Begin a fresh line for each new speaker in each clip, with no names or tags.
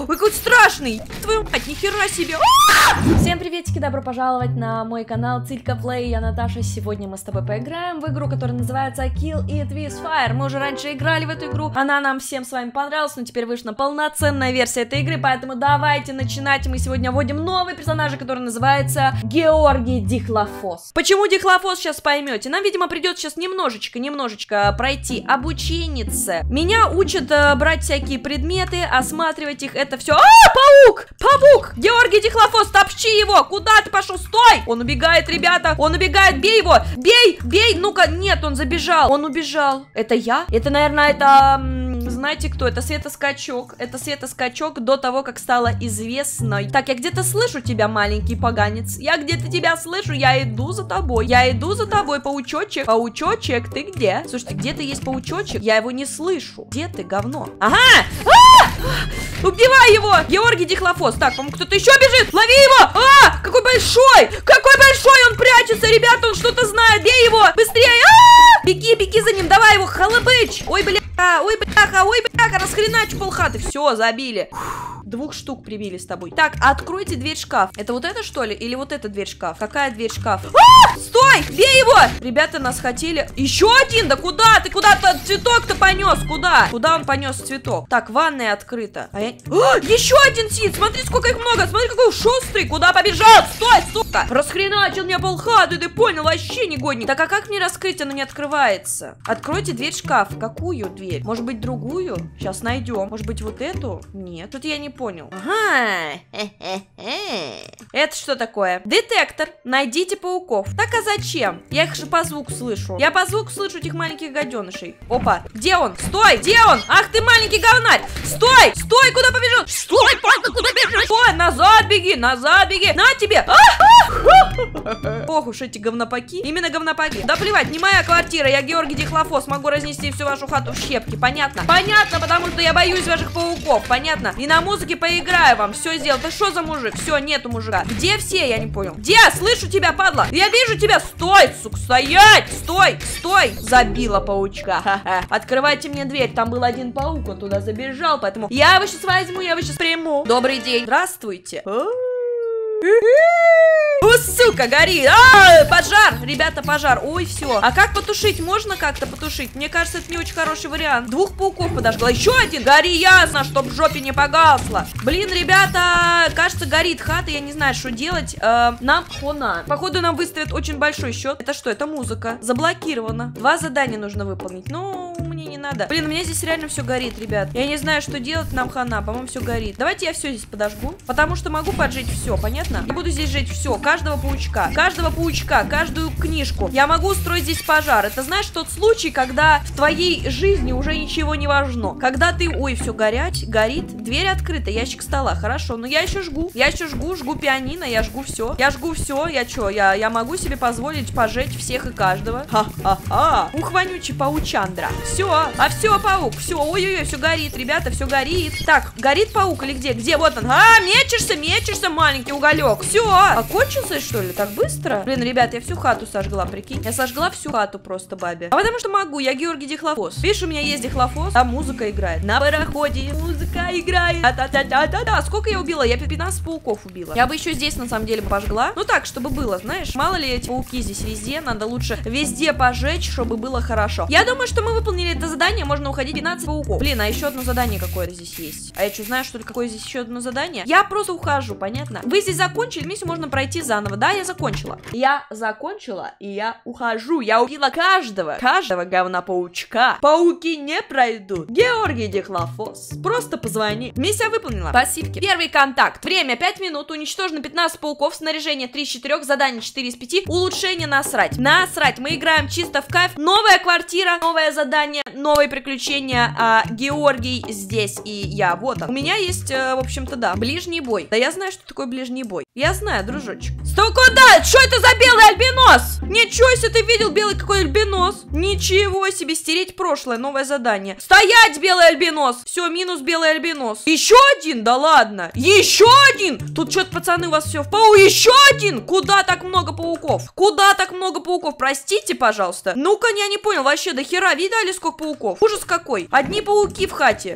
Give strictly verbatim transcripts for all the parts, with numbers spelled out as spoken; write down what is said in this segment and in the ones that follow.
Ой, какой страшный! Твою мать, нихера себе!
Всем приветики, добро пожаловать на мой канал Цилька Плей, я Наташа. Сегодня мы с тобой поиграем в игру, которая называется Kill It With Fire. Мы уже раньше играли в эту игру, она нам всем с вами понравилась, но теперь вышла полноценная версия этой игры, поэтому давайте начинать. Мы сегодня вводим новый персонаж, который называется Георгий Дихлофос.
Почему Дихлофос, сейчас поймете. Нам, видимо, придется сейчас немножечко, немножечко пройти обученница. Меня учат э, брать всякие предметы, осматривать их, это все. А, паук! Паук! Георгий Дихлофос, топчи его! Куда ты пошел? Стой! Он убегает, ребята! Он убегает, бей его! Бей! Бей! Ну-ка, нет, он забежал. Он убежал. Это я? Это, наверное, это... Знаете кто? Это Светоскачок. Это Светоскачок до того, как стала известной. Так, я где-то слышу тебя, маленький поганец. Я где-то тебя слышу. Я иду за тобой. Я иду за тобой, паучочек. Паучочек, ты где? Слушайте, где-то есть паучочек. Я его не слышу. Где ты, говно? Ага! А! Убивай его! Георгий Дихлофос. Так, по-моему, кто-то еще бежит. Лови его! А! Какой большой! Какой большой! Он прячется, ребята, он что-то знает. Бей его! Быстрее! А! Беги, беги за ним. Давай его, халабыч! Ой, бля! Ой, бляха, ой, бляха, расхреначу полхаты. Все, забили. Двух штук прибили с тобой. Так, откройте дверь шкаф. Это вот это, что ли? Или вот эта дверь шкаф? Какая дверь шкаф? А! Стой! Бей его! Ребята нас хотели... Еще один? Да куда? Ты куда-то цветок-то понес? Куда? Куда он понес цветок? Так, ванная открыта. А я... А! Еще один сидит! Смотри, сколько их много! Смотри, какой шустрый! Куда побежал? Стой, сука! Расхреначил меня полхаты, ты понял? Вообще негодник. Так, а как мне раскрыть? Оно не открывается. Откройте дверь шкаф. Какую дверь? Может быть, другую? Сейчас найдем. Может быть, вот эту? Нет, тут я не понял. Ага. Это что такое? Детектор. Найдите пауков. Так, а зачем? Я их же по звуку слышу. Я по звуку слышу этих маленьких гаденышей. Опа. Где он? Стой! Где он? Ах ты маленький говнарь! Стой! Стой! Куда побежал? Стой! Куда бежишь? Стой! Назад беги! Назад беги! На тебе! Ох уж эти говнопаки. Именно говнопаки. Да плевать, не моя квартира. Я Георгий Дихлофос. Могу разнести всю вашу хату в щепки. Понятно? Понятно, потому что я боюсь ваших пауков. Понятно? И на музыке поиграю вам. Все сделал. Да что за мужик? Все, нету мужика. Где все? Я не понял. Где? Слышу тебя, падла. Я вижу тебя. Стой, сука, стоять. Стой, стой. Забила паучка. Ха-ха. Открывайте мне дверь. Там был один паук. Он туда забежал. Поэтому я его сейчас возьму. Я его сейчас приму. Добрый день. Здравствуйте. О, сука, горит! А, пожар! Ребята, пожар. Ой, все. А как потушить? Можно как-то потушить? Мне кажется, это не очень хороший вариант. Двух пауков подожгла. Еще один. Гори ясно, чтоб в жопе не погасло. Блин, ребята, кажется, горит хата. Я не знаю, что делать. Э, нам хона. Походу, нам выставят очень большой счет. Это что? Это музыка. Заблокировано. Два задания нужно выполнить. Ну, мне не надо. Блин, у меня здесь реально все горит, ребят. Я не знаю, что делать. Нам хана. По-моему, все горит. Давайте я все здесь подожгу. Потому что могу поджечь все. Понятно? И буду здесь жечь все. Каждого паучка. Каждого паучка. Каждую книжку. Я могу устроить здесь пожар. Это, знаешь, тот случай, когда в твоей жизни уже ничего не важно. Когда ты... Ой, все горять, горит. Дверь открыта. Ящик стола. Хорошо. Но я еще жгу. Я еще жгу. Жгу пианино. Я жгу все. Я жгу все. Я что? Я, я могу себе позволить пожечь всех и каждого. Ха-ха-ха. Ух, вонючий паучандра. Все. А все, паук. Все. Ой-ой-ой. Все горит, ребята. Все горит. Так, горит паук или где? Где? Вот он. А, мечешься, мечешься, маленький уголек. Все. Окончился, что ли? Так быстро? Блин, ребят, я всю хату сожгла, прикинь. Я сожгла всю хату просто бабе. А потому что могу. Я Георгий Дихлофос. Видишь, у меня есть Дихлофос. Там музыка играет. На пароходе музыка играет. Та-та-та-та-та. Сколько я убила? Я пятнадцать пауков убила. Я бы еще здесь, на самом деле, пожгла. Ну так, чтобы было, знаешь. Мало ли эти пауки здесь везде. Надо лучше везде пожечь, чтобы было хорошо. Я думаю, что мы выполнили это задание. Можно уходить. пятнадцать пауков. Блин, а еще одно задание какое-то здесь есть. А я что, знаю, что ли, какое здесь еще одно задание? Я просто ухожу, понятно? Вы здесь закончили, миссию можно пройти заново. Да, я закончила. Я закончила, и я ухожу. Я убила каждого. Каждого говна-паучка. Пауки не пройдут. Георгий Дихлофос. Просто позвони. Миссия выполнена. Спасибо. Первый контакт. Время пять минут. Уничтожено пятнадцать пауков. Снаряжение три из четырёх. Задание четыре из пяти. Улучшение насрать. Насрать. Мы играем чисто в кайф. Новая квартира. Новое задание. Новые приключения. А, Георгий здесь и я. Вот он. У меня есть, э, в общем-то, да, ближний бой. Да я знаю, что такое ближний бой. Я знаю, дружочек. Стой, куда? Что это за белый альбинос? Ничего себе, ты видел белый какой альбинос? Ничего себе, стереть прошлое, новое задание. Стоять, белый альбинос. Все, минус белый альбинос. Еще один? Да ладно. Еще один? Тут что-то, пацаны, у вас все в пау. Еще один? Куда так много пауков? Куда так много пауков? Простите, пожалуйста. Ну-ка, я не понял, вообще, до хера видали, сколько пауков? Ужас какой. Одни пауки в хате. А!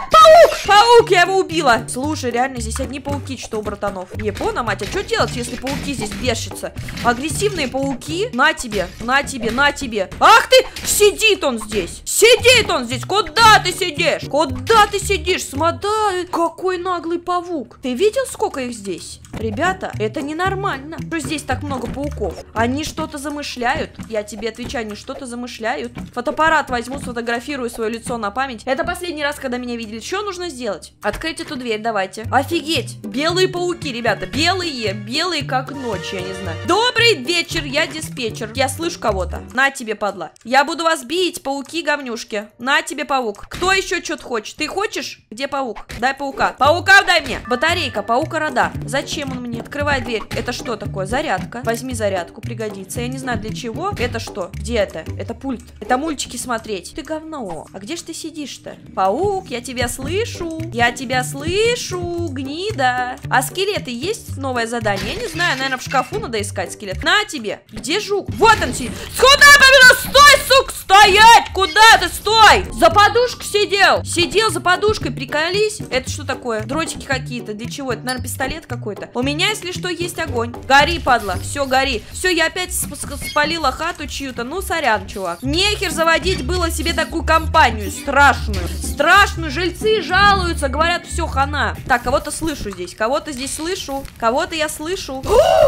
Паук! Паук, я его убила. Слушай, реально здесь одни пауки, что у братанов. Япона, мать, а что делать, если пауки здесь бешатся? Агрессивные пауки. На тебе, на тебе, на тебе. Ах ты! Сидит он здесь. Сидит он здесь. Куда ты сидишь? Куда ты сидишь? Смотри, какой наглый паук. Ты видел, сколько их здесь? Ребята, это ненормально. Что здесь так много пауков? Они что-то замышляют. Я тебе отвечаю, они что-то замышляют. Фотоаппарат возьму, сфотографирую свое лицо на память. Это последний раз, когда меня видели. Что нужно сделать? Открыть эту дверь, давайте. Офигеть! Белые пауки, ребята. Белые, белые как ночь, я не знаю. Добрый вечер, я диспетчер. Я слышу кого-то. На тебе, падла. Я буду вас бить, пауки-говнюшки. На тебе, паук. Кто еще что-то хочет? Ты хочешь? Где паук? Дай паука. Паука дай мне. Батарейка, паука рода. Зачем он мне? Открывай дверь. Это что такое? Зарядка. Возьми зарядку, пригодится. Я не знаю для чего. Это что? Где это? Это пульт. Это мультики смотреть. Ты говно. А где ж ты сидишь-то? Паук, я тебя слышу. Я тебя слышу, гнида. А скелеты есть? Новое задание? Я не знаю, наверное, в шкафу надо искать скелет. На тебе. Где жук? Вот он сидит. Куда побежал? Стой, сука, стоять! Куда ты? Стой! За подушкой сидел. Сидел за подушкой, приколись. Это что такое? Дротики какие-то. Для чего? Это, наверное, пистолет какой-то. У меня, если что, есть огонь. Гори, падла. Все, гори. Все, я опять спалила хату чью-то. Ну, сорян, чувак. Нехер заводить было себе такую компанию. Страшную. Страшную. Жильцы жалуются. Говорят, все, хана. Так, кого-то слышу здесь. Кого-то здесь слышу. Кого-то я слышу.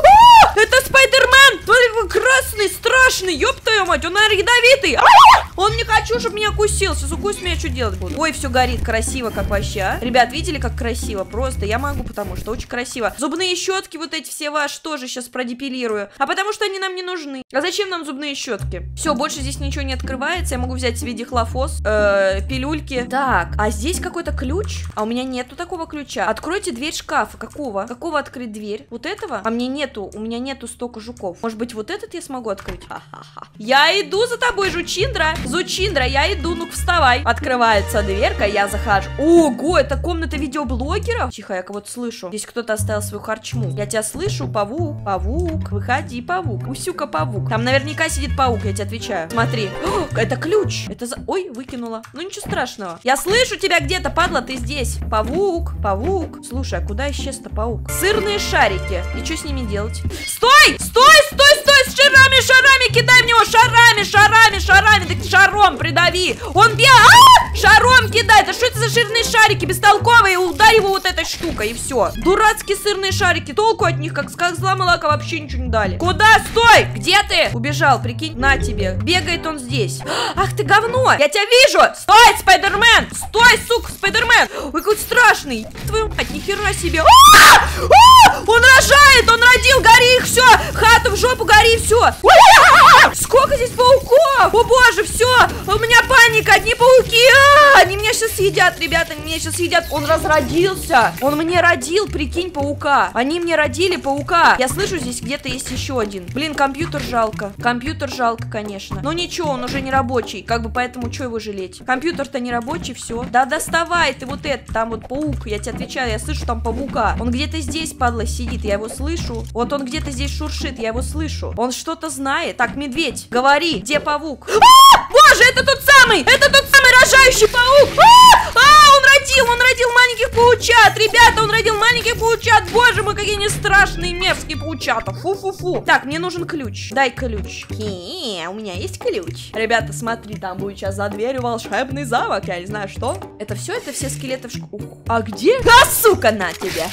Это Спайдермен! Красный, страшный. Ёб твою мать. Он, наверное, ядовитый. Он не хочу, чтобы меня кусил. Сейчас укусит меня, что делать буду? Ой, все горит. Красиво, как вообще, а? Ребят, видели, как красиво? Просто я могу, потому что очень красиво. Зубные щетки вот эти все ваши тоже сейчас продепилирую. А потому что они нам не нужны. А зачем нам зубные щетки? Все, больше здесь ничего не открывается. Я могу взять себе дихлофос, э, пилюльки. Так, а здесь какой-то ключ? А у меня нету такого ключа. Откройте дверь шкафа. Какого? Какого открыть дверь? Вот этого? А мне нету. У меня нету столько жуков. Может быть, вот этот я смогу открыть? Ха-ха-ха. Я иду за тобой, жучиндра. Зучиндра, я иду. Ну-ка, вставай. Открывается дверка, я захожу. Ого, это комната видеоблогеров? Тихо, я кого-то слышу. Здесь кто-то оставил свою харчму. Я тебя слышу, павук. Павук, выходи, павук. Усюка, павук. Там наверняка сидит паук, я тебе отвечаю. Смотри. О, это ключ. Это за... Ой, выкинула. Ну, ничего страшного. Я слышу тебя где-то, падла, ты здесь. Павук, павук. Слушай, а куда исчез-то паук? Сырные шарики. И что с ними делать? Стой! Стой, стой, стой! С шарами, шарами! Кидай в него шарами, шарами, шарами! Так шаром придави! Он бьет! А! Шаром кидай! Да что это за сырные шарики бестолковые? Ударь его вот этой штукой, и все. Дурацкие сырные шарики. Толку от них, как с козла молока, вообще ничего не дали. Куда? Стой! Где ты? Убежал, прикинь. На тебе. Бегает он здесь. Ах ты говно! Я тебя вижу! Стой, Спайдермен! Стой, сука, Спайдермен! Ой, какой страшный! Твою мать, нихера себе! А! А! Он рожает! Он родил! Гори их! Все! Хату в жопу, гори! Все! Сколько здесь пауков! О боже, все! У меня паника! Одни пауки! А! Они меня сейчас съедят, ребята! Они меня сейчас съедят! Он разродился! Он мне родил, прикинь, паука! Они мне родили паука! Я слышу, здесь где-то есть еще один. Блин, компьютер жалко. Компьютер жалко, конечно. Но ничего, он уже не рабочий. Как бы поэтому, что его жалеть? Компьютер-то не рабочий, все. Да доставай ты вот это, там вот паук. Я тебе отвечаю, я слышу там паука. Он где-то здесь, падла, сидит, я его слышу. Вот он где-то здесь шуршит, я его слышу. Он что-то знает. Так, медведь, говори, где паук? А! Боже, это тот самый! Это тот самый рожающий паук! А! А! Он родил, он родил маленьких паучат! Ребята, он родил маленьких паучат! Боже мой, какие они страшные, мерзкие паучата! Фу-фу-фу! Так, мне нужен ключ. Дай ключ. Хе, у меня есть ключ. Ребята, смотри, там будет сейчас за дверью волшебный замок. Я не знаю, что. Это все? Это все скелеты в шкафу. А где? А, сука, на тебе!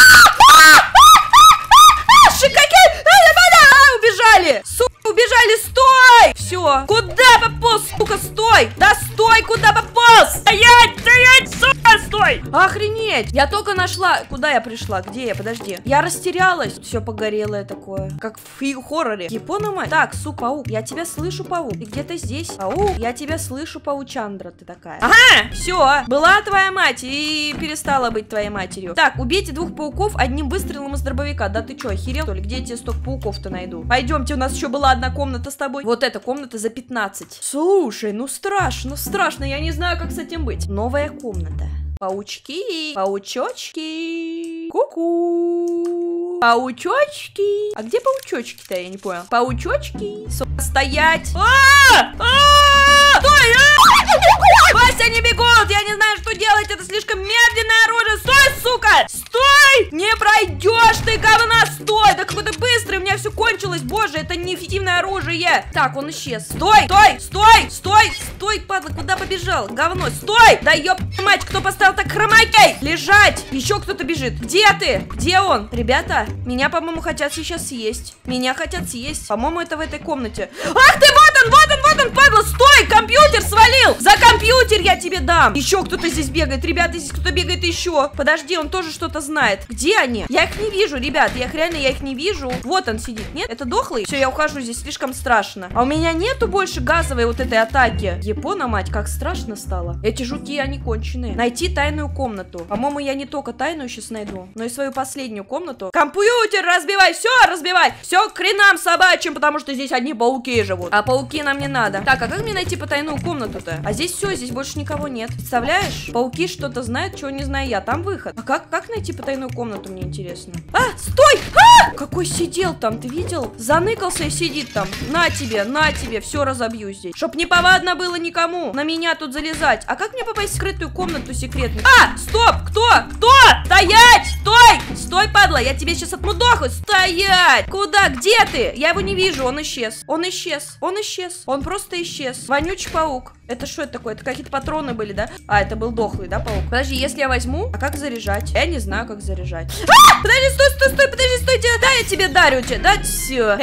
Какие? Убежали! Сука, убежали! Стой! Все. Куда пополз, сука, стой! Да стой, куда пополз! Стоять, стоять, сука, стой! Охренеть! Я только нашла... Куда я пришла? Где я? Подожди. Я растерялась. Все погорелое такое. Как в хорроре. Япона, мать. Так, сука, паук. Я тебя слышу, паук. Ты где-то здесь? Паук. Я тебя слышу, паучандра, ты такая. Ага! Все. Была твоя мать и перестала быть твоей матерью. Так, убейте двух пауков одним выстрелом из дробовика. Да ты что, охерел, что ли? Где я тебе столько пауков-то найду? Пойдемте, у нас еще была одна комната с тобой. Вот эта комната за пятнадцать. Слушай, ну страшно, страшно. Я не знаю, как с этим быть. Новая комната. Паучки, паучочки, ку-ку, паучочки. А где паучочки-то, я не понял. Паучочки, сука, стоять. А! А! Стой! Вася, они бегут! Я не знаю, что делать! Это слишком медленное оружие! Стой, сука! Стой! Не пройдешь ты, говна! Стой! Да какой ты быстрый! У меня все кончилось! Боже, это неэффективное оружие! Так, он исчез. Стой! Стой! Стой! Стой! Стой, падла! Куда побежал? Говно! Стой! Да ёб мать! Кто поставил так хромакей? Лежать! Еще кто-то бежит! Где ты? Где он? Ребята, меня, по-моему, хотят сейчас съесть. Меня хотят съесть. По-моему, это в этой комнате. Ах ты! Вот он! Вот он! Вот он! Падла! Стой! Компьютер свалил! За компьютер я тебе дам! Еще кто-то здесь бегает. Ребята, здесь кто-то бегает еще. Подожди, он тоже что-то знает. Где они? Я их не вижу, ребят. Я их реально, я их не вижу. Вот он сидит. Нет? Это дохлый? Все, я ухожу. Здесь слишком страшно. А у меня нету больше газовой вот этой атаки. Япона, мать, как страшно стало. Эти жуки, они конченые. Найти тайную комнату. По-моему, я не только тайную сейчас найду, но и свою последнюю комнату. Компьютер разбивай! Все, разбивай! Все к хренам собачьим, потому что здесь одни пауки живут. А пауки нам не надо. Так, а как мне найти потайную комнату-то? А здесь все, здесь больше никого нет. Представляешь? Пауки что-то знают, чего не знаю я. Там выход. А как, как найти потайную комнату, мне интересно. А, стой! А! Какой сидел там, ты видел? Заныкался и сидит там. На тебе, на тебе, все разобью здесь. Чтоб не повадно было никому на меня тут залезать. А как мне попасть в скрытую комнату секретную? А, стоп! Кто? Кто? Стоять! Стой! Стой, падла, я тебе сейчас отмудохаю. Стоять! Куда? Где ты? Я его не вижу, он исчез. Он исчез. Он исчез. Он просто исчез. Вонючий паук. Это что это такое? Это какие-то патроны были, да? А, это был дохлый, да, паук? Подожди, если я возьму, а как заряжать? Я не знаю, как заряжать. А! Подожди, стой, стой, стой, подожди, стой, да, я тебе дарю, тебе, да, все.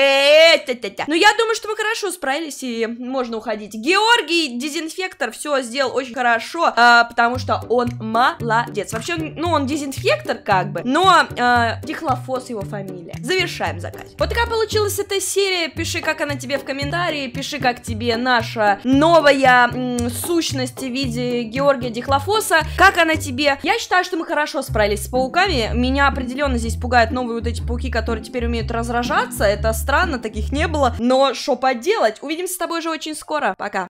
Ну, я думаю, что мы хорошо справились, и можно уходить. Георгий, дезинфектор, все сделал очень хорошо, а, потому что он молодец. Вообще, ну, он дезинфектор, как бы, но а, Дихлофос его фамилия. Завершаем заказ. Вот такая получилась эта серия. Пиши, как она тебе в комментарии, пиши, как тебе наша новая сущность в виде Георгия Дихлофоса. Как она тебе? Я считаю, что мы хорошо справились с пауками. Меня определенно здесь пугают новые вот эти пауки, которые теперь умеют разражаться. Это странно, таких не было. Но что поделать? Увидимся с тобой уже очень скоро. Пока.